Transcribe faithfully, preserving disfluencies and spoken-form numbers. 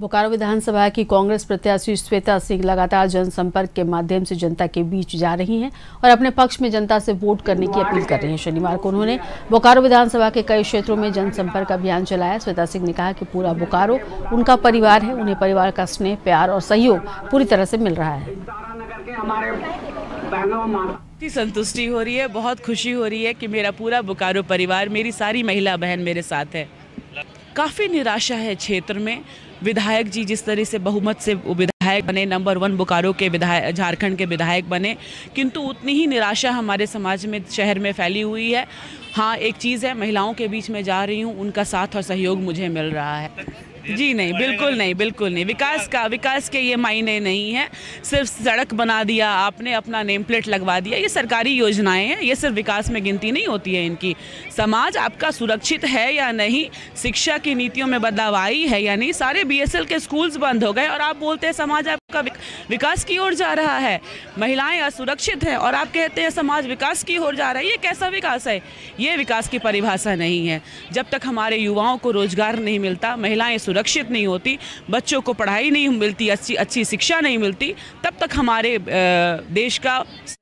बोकारो विधानसभा की कांग्रेस प्रत्याशी श्वेता सिंह लगातार जनसंपर्क के माध्यम से जनता के बीच जा रही हैं और अपने पक्ष में जनता से वोट करने की अपील कर रही हैं। शनिवार को उन्होंने बोकारो विधानसभा के कई क्षेत्रों में जनसंपर्क अभियान चलाया। श्वेता सिंह ने कहा कि पूरा बोकारो उनका परिवार है, उन्हें परिवार का स्नेह, प्यार और सहयोग पूरी तरह से मिल रहा है। संतुष्टि हो रही है, बहुत खुशी हो रही है कि मेरा पूरा बोकारो परिवार, मेरी सारी महिला बहन मेरे साथ है। काफ़ी निराशा है क्षेत्र में। विधायक जी जिस तरह से बहुमत से विधायक बने, नंबर वन बोकारो के विधायक, झारखंड के विधायक बने, किंतु उतनी ही निराशा हमारे समाज में, शहर में फैली हुई है। हाँ, एक चीज़ है, महिलाओं के बीच में जा रही हूँ, उनका साथ और सहयोग मुझे मिल रहा है। जी नहीं, बिल्कुल नहीं, बिल्कुल नहीं। विकास का विकास के ये मायने नहीं है। सिर्फ सड़क बना दिया आपने, अपना नेम प्लेट लगवा दिया, ये सरकारी योजनाएं हैं, ये सिर्फ विकास में गिनती नहीं होती है इनकी। समाज आपका सुरक्षित है या नहीं, शिक्षा की नीतियों में बदलाव आई है या नहीं, सारे बी एस एल के स्कूल्स बंद हो गए और आप बोलते हैं समाज आपका विकास की ओर जा रहा है। महिलाएं असुरक्षित हैं और आप कहते हैं समाज विकास की ओर जा रहा है। ये कैसा विकास है? ये विकास की परिभाषा नहीं है। जब तक हमारे युवाओं को रोजगार नहीं मिलता, महिलाएं सुरक्षित नहीं होती, बच्चों को पढ़ाई नहीं मिलती, अच्छी अच्छी शिक्षा नहीं मिलती, तब तक हमारे देश का